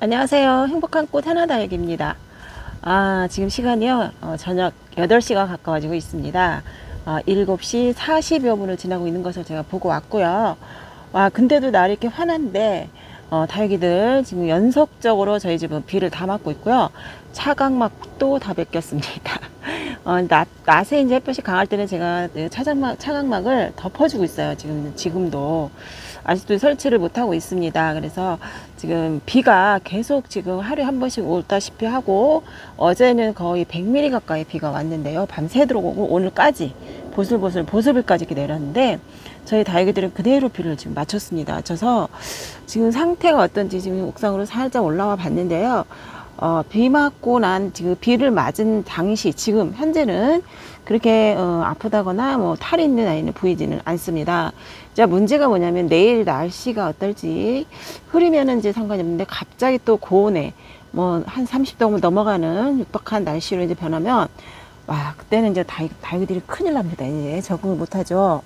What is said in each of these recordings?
안녕하세요. 행복한 꽃 하나다육입니다. 지금 시간이요. 저녁 8시가 가까워지고 있습니다. 7시 40여 분을 지나고 있는 것을 제가 보고 왔고요. 근데도 날이 이렇게 환한데, 다육이들 지금 연속적으로 저희 집은 비를 다 맞고 있고요. 차광막도 다 벗겼습니다. 낮에 이제 햇볕이 강할 때는 제가 차광막을 덮어주고 있어요. 지금도. 아직도 설치를 못하고 있습니다. 그래서 지금 비가 계속 지금 하루에 한 번씩 올다시피 하고, 어제는 거의 100mm 가까이 비가 왔는데요. 밤새도록 오고 오늘까지 보슬보슬까지 이렇게 내렸는데, 저희 다육이들은 그대로 비를 지금 맞췄습니다. 맞춰서 지금 상태가 어떤지 지금 옥상으로 살짝 올라와 봤는데요. 비 맞고 난 지금 비를 맞은 당시 지금 현재는 그렇게 아프다거나 뭐 탈이 있는 아이는 보이지는 않습니다. 자, 문제가 뭐냐면 내일 날씨가 어떨지. 흐리면은 이제 상관이 없는데 갑자기 또 고온에 뭐 한 30도 넘어가는 육박한 날씨로 이제 변하면, 그때는 이제 다육이들이 큰일 납니다. 이제 적응을 못하죠.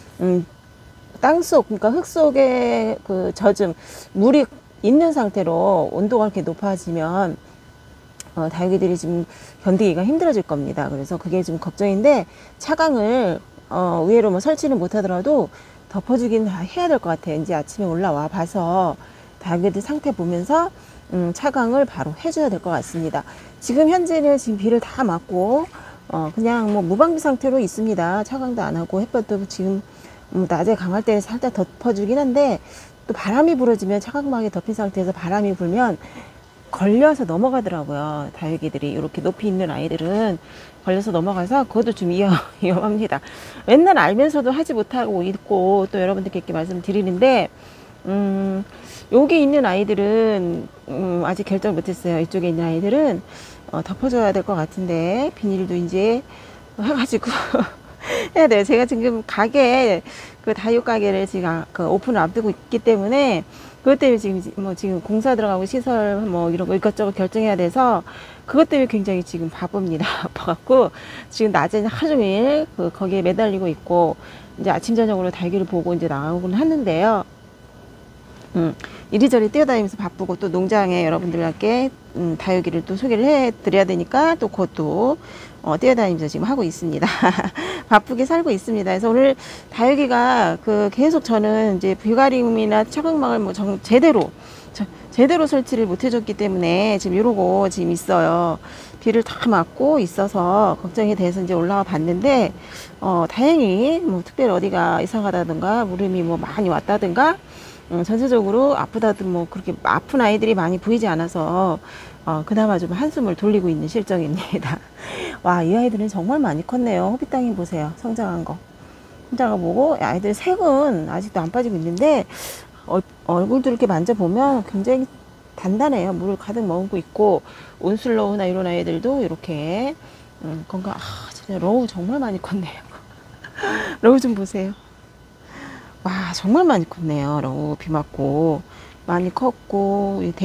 땅속, 그러니까 흙 속에 그 젖음, 물이 있는 상태로 온도가 이렇게 높아지면 다육이들이 지금 견디기가 힘들어질 겁니다. 그래서 그게 좀 걱정인데, 차광을 의외로 뭐 설치는 못하더라도 덮어주긴 해야 될 것 같아요. 이제 아침에 올라와 봐서 다육이들 상태 보면서 차광을 바로 해줘야 될 것 같습니다. 지금 현재는 지금 비를 다 맞고 그냥 뭐 무방비 상태로 있습니다. 차광도 안 하고 햇볕도 지금 낮에 강할 때 살짝 덮어주긴 한데, 또 바람이 불어지면 차광막이 덮인 상태에서 바람이 불면 걸려서 넘어가더라고요. 다육이들이 이렇게 높이 있는 아이들은 걸려서 넘어가서 그것도 좀 위험합니다. 맨날 알면서도 하지 못하고 있고, 또 여러분들께 이렇게 말씀드리는데, 여기 있는 아이들은 아직 결정을 못했어요. 이쪽에 있는 아이들은 덮어줘야 될 것 같은데, 비닐도 이제 해가지고 해야 돼요. 제가 지금 그 다육 가게를 지금 그 오픈을 앞두고 있기 때문에, 그것 때문에 지금 공사 들어가고 시설 뭐 이런 거 이것저것 결정해야 돼서, 그것 때문에 굉장히 지금 바쁩니다. 바빠갖고 지금 낮에는 하루 종일 거기에 매달리고 있고, 이제 아침 저녁으로 다육이를 보고 이제 나오곤 하는데요. 이리저리 뛰어다니면서 바쁘고, 또 농장에 여러분들께 다육이를 또 소개를 해 드려야 되니까 또 그것도 뛰어다니면서 지금 하고 있습니다. 바쁘게 살고 있습니다. 그래서 오늘 다육이가 계속 저는 이제 뷰가리움이나 차광막을 뭐 제대로 설치를 못 해줬기 때문에 지금 이러고 지금 있어요. 비를 다 맞고 있어서 걱정이 돼서 이제 올라와 봤는데, 다행히 뭐 특별히 어디가 이상하다든가 물음이 뭐 많이 왔다든가, 전체적으로 아프다든 뭐 그렇게 아픈 아이들이 많이 보이지 않아서 그나마 좀 한숨을 돌리고 있는 실정입니다. 이 아이들은 정말 많이 컸네요. 호빗땅이 보세요. 성장한 거 보고, 아이들 색은 아직도 안 빠지고 있는데, 얼굴도 이렇게 만져보면 굉장히 단단해요. 물을 가득 머금고 있고, 온슬로우나 이런 아이들도 이렇게 건강. 진짜 러우 정말 많이 컸네요. 러우 좀 보세요. 정말 많이 컸네요. 러우 비 맞고 많이 컸고, 이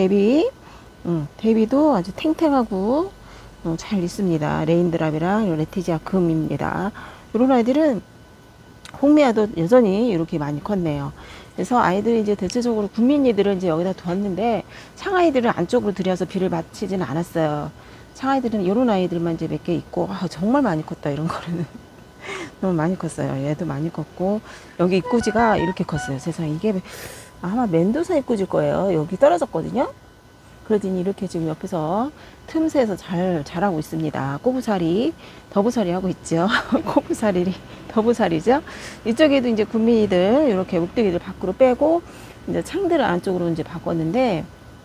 데비도 아주 탱탱하고 잘 있습니다. 레인드랍이랑 레티지아 금입니다. 이런 아이들은, 홍미아도 여전히 이렇게 많이 컸네요. 그래서 아이들이 이제 대체적으로 군민이들은 이제 여기다 두었는데, 창아이들은 안쪽으로 들여서 비를 맞히지는 않았어요. 창아이들은 이런 아이들만 이제 몇 개 있고, 정말 많이 컸다 이런 거는. 너무 많이 컸어요. 얘도 많이 컸고, 여기 입구지가 이렇게 컸어요. 세상에, 이게 아마 멘도사 입구지일 거예요. 여기 떨어졌거든요. 그러더니 이렇게 지금 옆에서 틈새에서 잘 자라고 있습니다. 더부살이 하고 있죠. 더부살이죠. 이쪽에도 이제 군민이들, 이렇게 묵둥이들 밖으로 빼고, 이제 창들을 안쪽으로 이제 바꿨는데,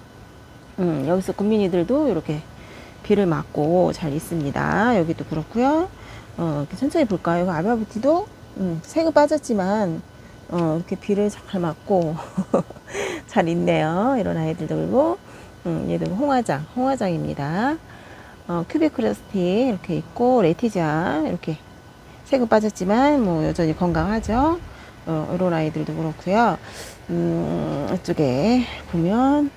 여기서 군민이들도 이렇게 비를 맞고 잘 있습니다. 여기도 그렇고요. 이렇게 천천히 볼까요? 아바부티도 색은 빠졌지만 이렇게 비를 잘 맞고 잘 있네요. 이런 아이들도. 그리고 얘도 홍화장입니다. 큐비크러스티 이렇게 있고, 레티지아 이렇게 색은 빠졌지만 뭐 여전히 건강하죠. 이런 아이들도 그렇고요. 이쪽에 보면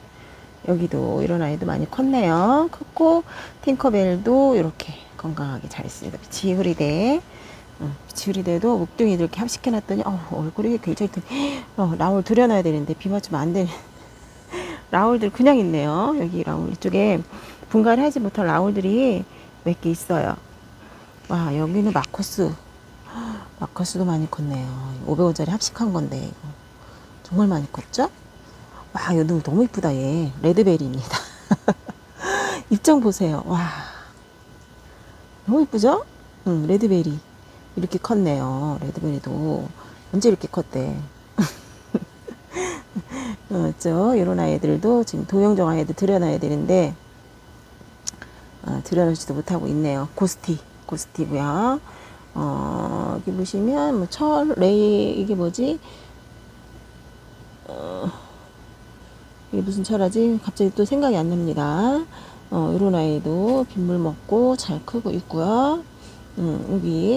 여기도 이런 아이도 많이 컸네요. 컸고, 팅커벨도 이렇게 건강하게 잘 있습니다. 비치흐리데도 묵둥이 이렇게 합식해놨더니 얼굴이 굉장히 라울 들여놔야 되는데 비 맞추면 안 되는 라울들 그냥 있네요. 여기 라울 이쪽에 분갈이 하지 못한 라울들이 몇 개 있어요. 와, 여기는 마커스. 마커스도 많이 컸네요. 500원짜리 합식한 건데, 이거. 정말 많이 컸죠? 와, 이거 너무 이쁘다, 얘. 레드베리입니다. 입장 보세요. 와. 너무 이쁘죠? 응, 레드베리. 이렇게 컸네요. 레드베리도. 언제 이렇게 컸대? 이런 아이들도 지금 도형종 아이들 들여놔야 되는데, 들여놓지도 못하고 있네요. 고스티고요. 여기 보시면 뭐 레이 이게 뭐지? 이게 무슨 철하지? 갑자기 또 생각이 안 납니다. 이런 아이도 빗물 먹고 잘 크고 있고요. 여기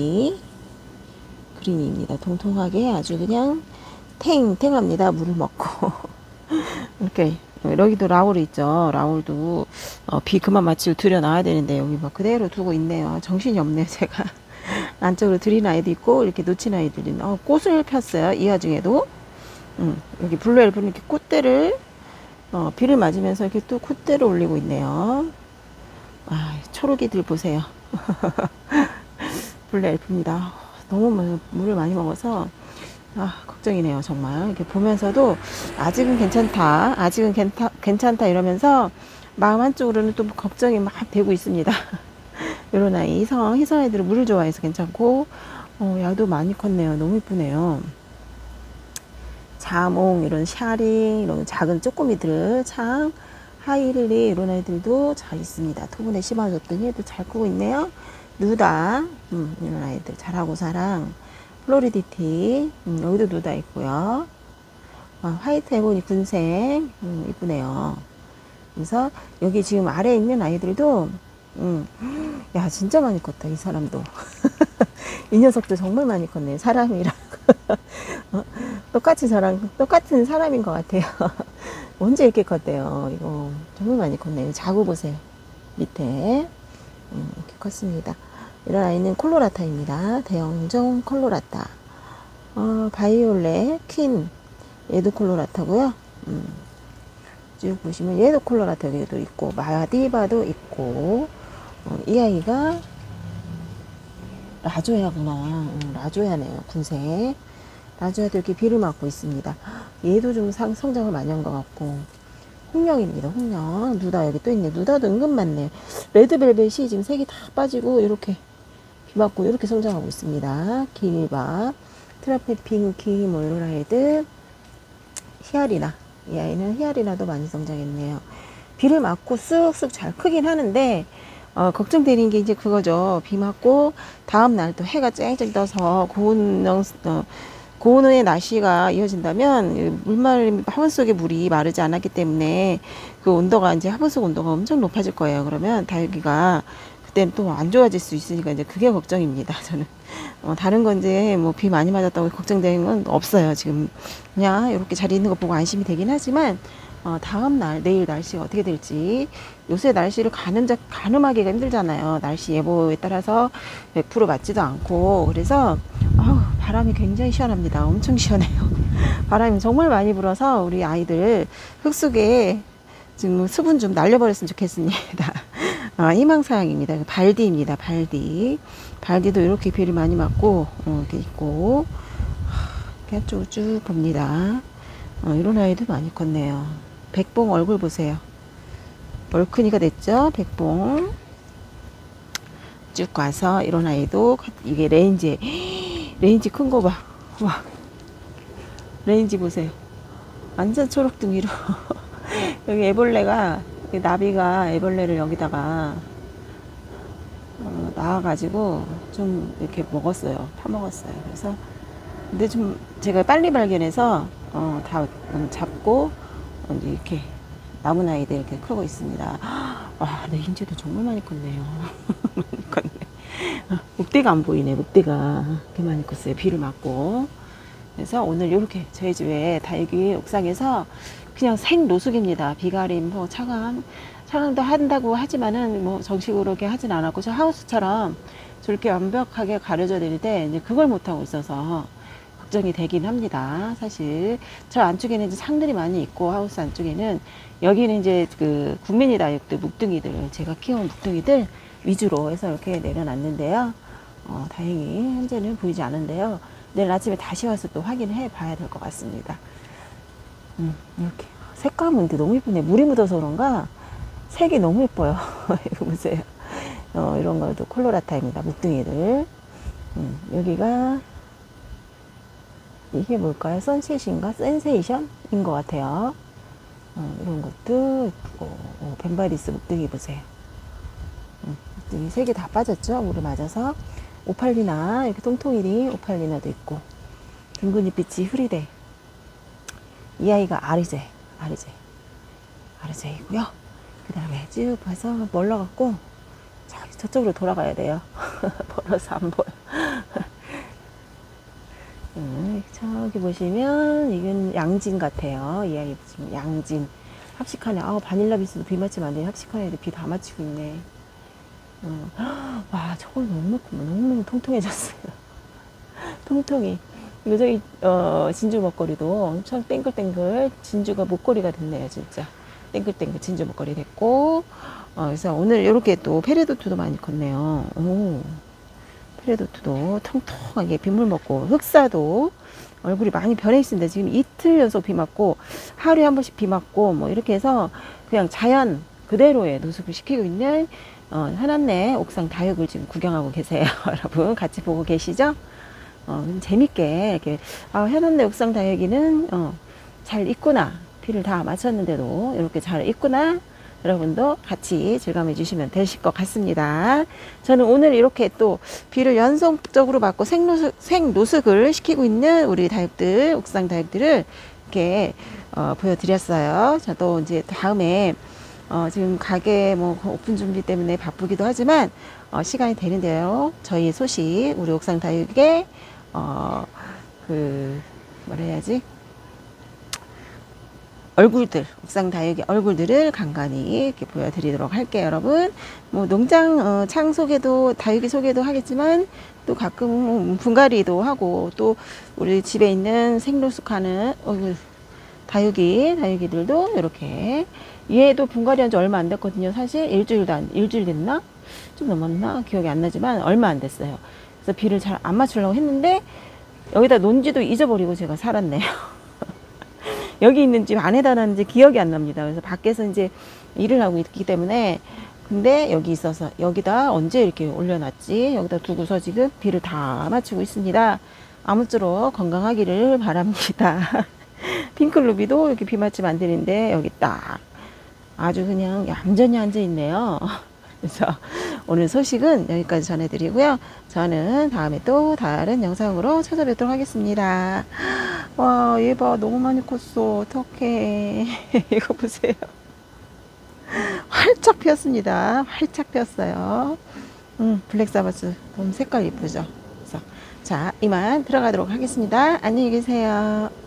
그린이입니다. 통통하게 아주 그냥 탱탱합니다. 물을 먹고 이렇게. 여기도 라울 있죠. 라울도 비 그만 마치고 들여놔야 되는데 여기 막 그대로 두고 있네요. 정신이 없네요. 제가 안쪽으로 들인 아이도 있고 이렇게 놓친 아이들도 있네. 꽃을 폈어요. 이 와중에도 여기 블루엘프는 이렇게 꽃대를 비를 맞으면서 이렇게 또 꽃대를 올리고 있네요. 초록이들 보세요. 블루엘프입니다. 너무 물을 많이 먹어서 걱정이네요. 정말 이렇게 보면서도 아직은 괜찮다 이러면서 마음 한쪽으로는 또 걱정이 막 되고 있습니다. 이런 아이 희성 애들은 물을 좋아해서 괜찮고 야도 많이 컸네요. 너무 이쁘네요. 자몽, 이런 샤링, 이런 작은 쪼꼬미들, 하이릴리 이런 아이들도 잘 있습니다. 토분에 심어줬더니 또 잘 크고 있네요. 누다, 이런 아이들 잘하고 사랑, 플로리디티, 여기도 누다 있고요. 화이트 에보니 군생, 이쁘네요. 그래서 여기 지금 아래에 있는 아이들도 야, 진짜 많이 컸다, 이 사람도. 이 녀석도 정말 많이 컸네, 사람이랑. 똑같은 사람인 것 같아요. 언제 이렇게 컸대요? 이거 정말 많이 컸네요. 자구 보세요. 밑에. 이렇게 컸습니다. 이런 아이는 콜로라타입니다. 대형종 콜로라타. 바이올렛, 퀸. 얘도 콜로라타고요. 쭉 보시면 얘도 콜로라타 여기도 있고, 마디바도 있고, 이 아이가 라조야구나. 라조야네요. 군색. 라조야도 이렇게 비를 맞고 있습니다. 얘도 좀 성장을 많이 한 것 같고. 홍령입니다. 홍령. 누다 여기 또 있네. 누다도 은근 많네. 레드벨벳이 지금 색이 다 빠지고 이렇게 비 맞고 이렇게 성장하고 있습니다. 길바, 트라페 핑키, 몰로라이드, 히아리나. 이 아이는 히아리나도 많이 성장했네요. 비를 맞고 쑥쑥 잘 크긴 하는데 걱정되는 게 이제 그거죠. 비 맞고 다음 날 또 해가 쨍쨍 떠서 고온의 날씨가 이어진다면 화분 속의 물이 마르지 않았기 때문에 그 온도가 이제 화분 속 온도가 엄청 높아질 거예요. 그러면 다육이가 그때는 또 안 좋아질 수 있으니까 이제 그게 걱정입니다. 저는 다른 건 이제 뭐 비 많이 맞았다고 걱정되는 건 없어요. 지금 그냥 이렇게 잘 있는 거 보고 안심이 되긴 하지만 다음 날 내일 날씨가 어떻게 될지 요새 날씨를 가늠하기가 힘들잖아요. 날씨 예보에 따라서 100% 맞지도 않고 그래서 바람이 굉장히 시원합니다. 엄청 시원해요. 바람이 정말 많이 불어서 우리 아이들 흙 속에 지금 수분 좀 날려버렸으면 좋겠습니다. 희망사항입니다. 발디입니다. 발디도 이렇게 비를 많이 맞고 이렇게 있고 이렇게 한쪽으로 쭉 봅니다. 이런 아이도 많이 컸네요. 백봉 얼굴 보세요. 얼큰이가 됐죠. 백봉 쭉 가서 이런 아이도 이게 레인지 큰 거 봐. 와, 레인지 보세요. 완전 초록둥이로. 여기 애벌레가 나비가 애벌레를 여기다가 나와가지고 좀 이렇게 먹었어요. 파먹었어요. 그래서 근데 좀 제가 빨리 발견해서 다 잡고 이렇게 남은 아이들 이렇게 크고 있습니다. 와, 레인지도 정말 많이 컸네요. 많이 컸네. 목대가 안 보이네. 목대가 이렇게 많이 컸어요. 비를 맞고. 그래서 오늘 이렇게 저희 집에 다육이 옥상에서 그냥 생노숙입니다. 비가림, 뭐 차광도 한다고 하지만은 뭐 정식으로 이렇게 하진 않았고 저 하우스처럼 저렇게 완벽하게 가려져야 되는데 이제 그걸 못 하고 있어서 걱정이 되긴 합니다. 사실 저 안쪽에는 이제 상들이 많이 있고 하우스 안쪽에는 여기는 이제 그 국민이 다육들 묵둥이들 제가 키워온 묵둥이들 위주로 해서 이렇게 내려놨는데요. 다행히 현재는 보이지 않은데요. 내일 아침에 다시 와서 또 확인해 봐야 될 것 같습니다. 이렇게 색감은 근데 너무 예쁘네. 물이 묻어서 그런가 색이 너무 예뻐요. 이거 보세요. 이런 것도 콜로라타입니다. 묵둥이들. 여기가 이게 뭘까요? 선셋인가? 센세이션인 것 같아요. 이런 것도 있고 벤바리스 묵둥이 보세요. 묵둥이 색이 다 빠졌죠? 물에 맞아서. 오팔리나 이렇게 통통이리 오팔리나도 있고 둥근잎빛이 흐리대. 이 아이가 아르제이고요. 그 다음에 쭉 봐서 멀러갖고 저쪽으로 돌아가야 돼요. 멀어서 안 보여. 저기 보시면 이건 양진 같아요. 이 아이 보시면 양진. 합식하네. 바닐라 비스도 비 맞히면 안 돼. 합식하네. 비 다 맞히고 있네. 와, 저걸 너무너무 통통해졌어요. 통통이. 이거 저기, 진주 목걸이도 엄청 땡글땡글 진주가 목걸이가 됐네요, 진짜. 땡글땡글 진주 목걸이 됐고, 그래서 오늘 이렇게 또 페레도트도 많이 컸네요. 페레도트도 통통하게 빗물 먹고, 흑사도 얼굴이 많이 변해 있습니다. 지금 이틀 연속 비 맞고, 하루에 한 번씩 비 맞고, 뭐 이렇게 해서 그냥 자연 그대로의 노숙을 시키고 있는 현안내 옥상 다육을 지금 구경하고 계세요. 여러분 같이 보고 계시죠? 재밌게 이렇게 현안내 옥상 다육이는 잘 있구나. 비를 다 맞췄는데도 이렇게 잘 있구나. 여러분도 같이 즐감해 주시면 되실 것 같습니다. 저는 오늘 이렇게 또 비를 연속적으로 맞고 생노숙을 시키고 있는 우리 다육들, 옥상 다육들을 이렇게 보여드렸어요. 저도 이제 다음에 지금 가게 뭐 오픈 준비 때문에 바쁘기도 하지만 시간이 되는 대로 저희 소식 우리 옥상 다육의 뭐라 해야지, 얼굴들, 옥상 다육의 얼굴들을 간간히 이렇게 보여드리도록 할게요. 여러분 뭐 농장 창 소개도 다육이 소개도 하겠지만 또 가끔 분갈이도 하고 또 우리 집에 있는 생노숙하는 다육이들도 이렇게, 얘도 분갈이 한 지 얼마 안 됐거든요. 사실 일주일 됐나? 좀 넘었나? 기억이 안 나지만 얼마 안 됐어요. 그래서 비를 잘 안 맞추려고 했는데 여기다 논지도 잊어버리고 제가 살았네요. 여기 있는 집 안에다 놨는지 기억이 안 납니다. 그래서 밖에서 이제 일을 하고 있기 때문에, 근데 여기 있어서 여기다 언제 이렇게 올려놨지? 여기다 두고서 지금 비를 다 맞추고 있습니다. 아무쪼록 건강하기를 바랍니다. 핑클루비도 이렇게 비 맞추면 안 되는데 여기 딱 아주 그냥 얌전히 앉아 있네요. 그래서 오늘 소식은 여기까지 전해드리고요. 저는 다음에 또 다른 영상으로 찾아뵙도록 하겠습니다. 와, 얘 봐. 너무 많이 컸어. 어떡해. 이거 보세요. 활짝 피었습니다. 활짝 피었어요. 블랙사바스 너무 색깔 이쁘죠. 그래서 자, 이만 들어가도록 하겠습니다. 안녕히 계세요.